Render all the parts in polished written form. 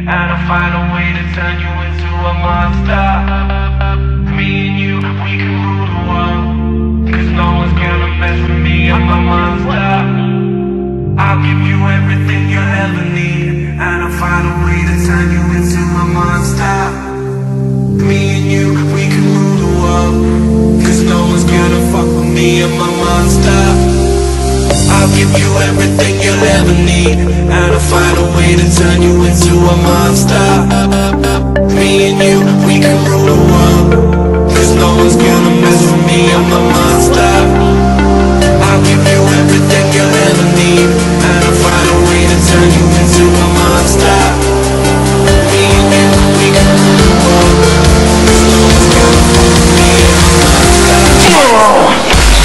and I'll find a way to turn you into a monster. Me and you, we can rule the world, 'cause no one's gonna mess with me, I'm a monster. I'll give you everything you'll ever need, and I'll find a way to turn you into a monster. Me and you, we can rule the world, 'cause no one's gonna fuck with me, I'm a monster. I'll give you everything you'll ever need, and I'll find a way to turn you into a monster. Me and you, we can rule the world, 'cause no one's gonna mess with me, I'm a monster. I'll give you everything you'll ever need, and I'll find a way to turn you into a monster. Me and you, we can rule the world, 'cause no one's gonna fuck with me, I'm a monster.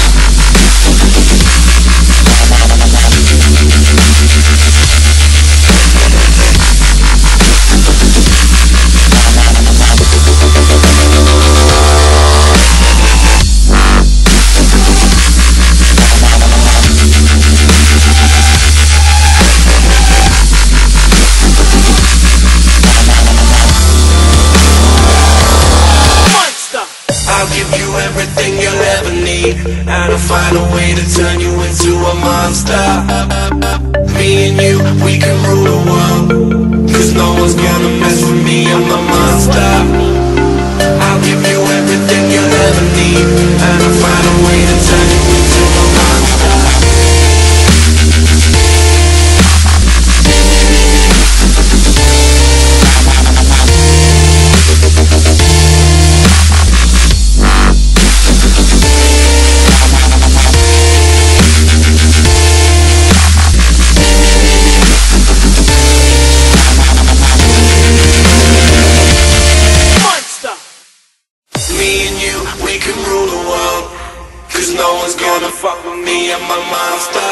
I'll give you everything you'll ever need, and I'll find a way to turn you into a monster. Me and you, we can rule the world, 'cause no one's gonna mess with me, I'm a monster. I'll give you everything you'll ever need, and I'll find a way to turn you into a monster. We can rule the world, 'cause no one's gonna fuck with me, I'm a monster.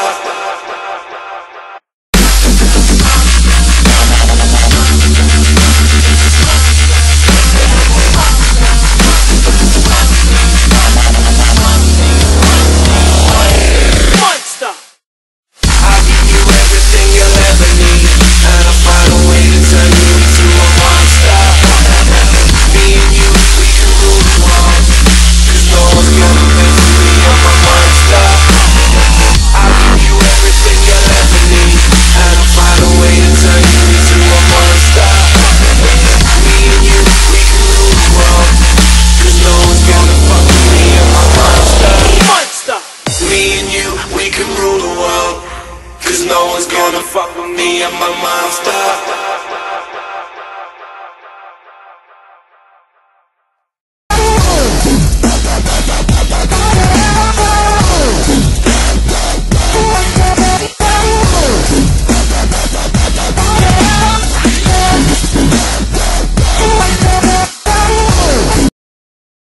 We can rule the world, 'cause no one's gonna fuck with me, I'm a monster.